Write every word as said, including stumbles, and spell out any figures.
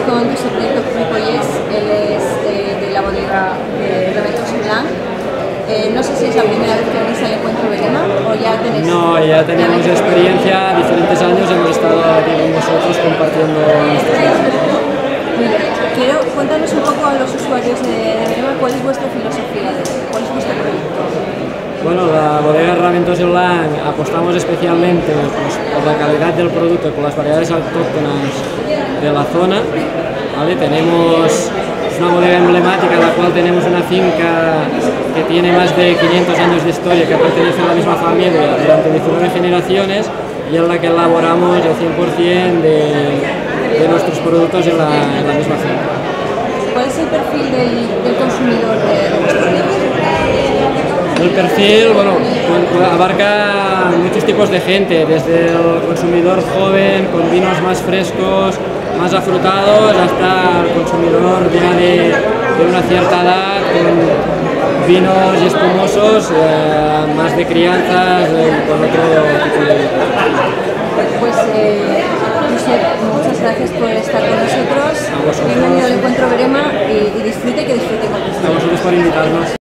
Con Josep Ripollés, él es de, de la bodega de Raventos Blanc. Eh, no sé si es la primera vez que venís al encuentro Verema o ya tenéis... No, ya tenemos experiencia, diferentes años hemos estado aquí con vosotros compartiendo nuestros productos. Muy bien. Quiero, cuéntanos un poco a los usuarios de, de Verema cuál es vuestra filosofía, de, cuál es vuestro producto. Bueno, la bodega Raventos Blanc apostamos especialmente pues, por la calidad del producto y por las variedades autóctonas de la zona. ¿Vale? Tenemos es una bodega emblemática en la cual tenemos una finca que tiene más de quinientos años de historia, que pertenece a la misma familia durante diecinueve generaciones y en la que elaboramos el cien por cien de, de nuestros productos en la, en la misma finca. ¿Cuál es el perfil del, del consumidor de, de vuestros vinos? El perfil, bueno, abarca muchos tipos de gente, desde el consumidor joven con vinos más frescos, más afrutados, hasta el consumidor ya de, de una cierta edad, con vinos espumosos, eh, más de crianzas, eh, con otro tipo de vinos. Pues, eh, Josep, muchas gracias por estar con nosotros. Bienvenido al encuentro Verema y, y disfrute, que disfrute con nosotros. A vosotros por invitarnos.